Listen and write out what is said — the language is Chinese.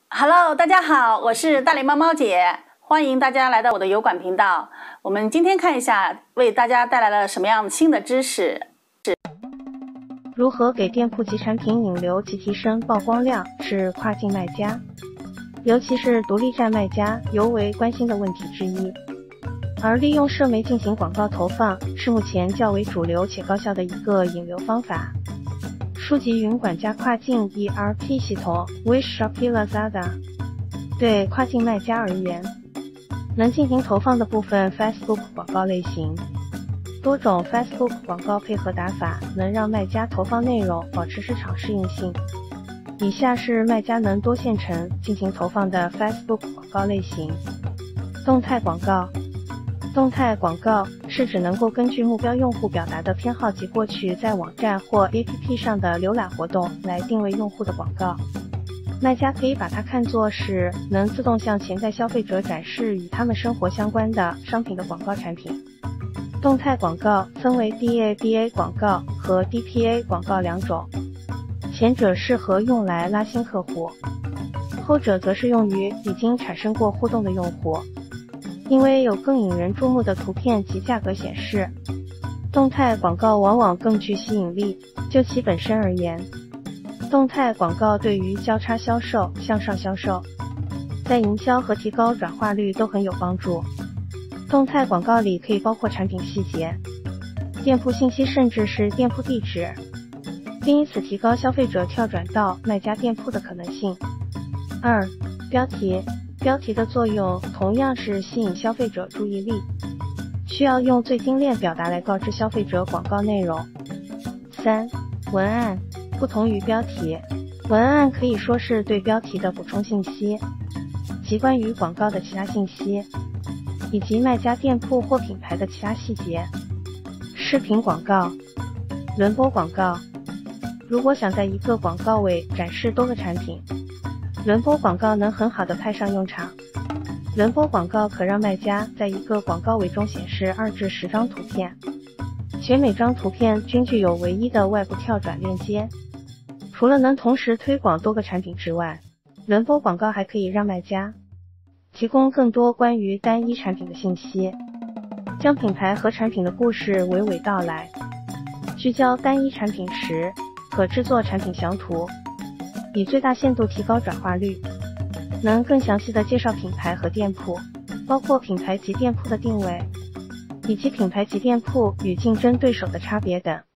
Hello， 大家好，我是大脸猫猫姐，欢迎大家来到我的油管频道。我们今天看一下，为大家带来了什么样新的知识。 如何给店铺及产品引流及提升曝光量是跨境卖家，尤其是独立站卖家尤为关心的问题之一。而利用社媒进行广告投放是目前较为主流且高效的一个引流方法。书籍云管家跨境 ERP 系统 Wish Shopee Lazada 对跨境卖家而言，能进行投放的部分 Facebook 广告类型。多种 Facebook 广告配合打法能让卖家投放内容保持市场适应性。以下是卖家能多线程进行投放的 Facebook 广告类型。动态广告。动态广告是指能够根据目标用户表达的偏好及过去在网站或 APP 上的浏览活动来定位用户的广告。卖家可以把它看作是能自动向潜在消费者展示与他们生活相关的商品的广告产品。动态广告分为 DABA 广告和 DPA 广告两种，前者适合用来拉新客户，后者则是用于已经产生过互动的用户。因为有更引人注目的图片及价格显示，动态广告往往更具吸引力。就其本身而言，动态广告对于交叉销售、向上销售，在营销和提高转化率都很有帮助。动态广告里可以包括产品细节、店铺信息，甚至是店铺地址，并以此提高消费者跳转到卖家店铺的可能性。2. 标题。标题的作用同样是吸引消费者注意力，需要用最精炼表达来告知消费者广告内容。3. 文案。不同于标题，文案可以说是对标题的补充信息，即关于广告的其他信息，以及卖家店铺或品牌的其他细节。视频广告。轮播广告。如果想在一个广告位展示多个产品，轮播广告能很好的派上用场。轮播广告可让卖家在一个广告位中显示2至10张图片，且每张图片均具有唯一的外部跳转链接。除了能同时推广多个产品之外，轮播广告还可以让卖家提供更多关于单一产品的信息，将品牌和产品的故事娓娓道来。聚焦单一产品时，可制作产品详图，以最大限度提高转化率，能更详细的介绍品牌和店铺，包括品牌及店铺的定位，以及品牌及店铺与竞争对手的差别等。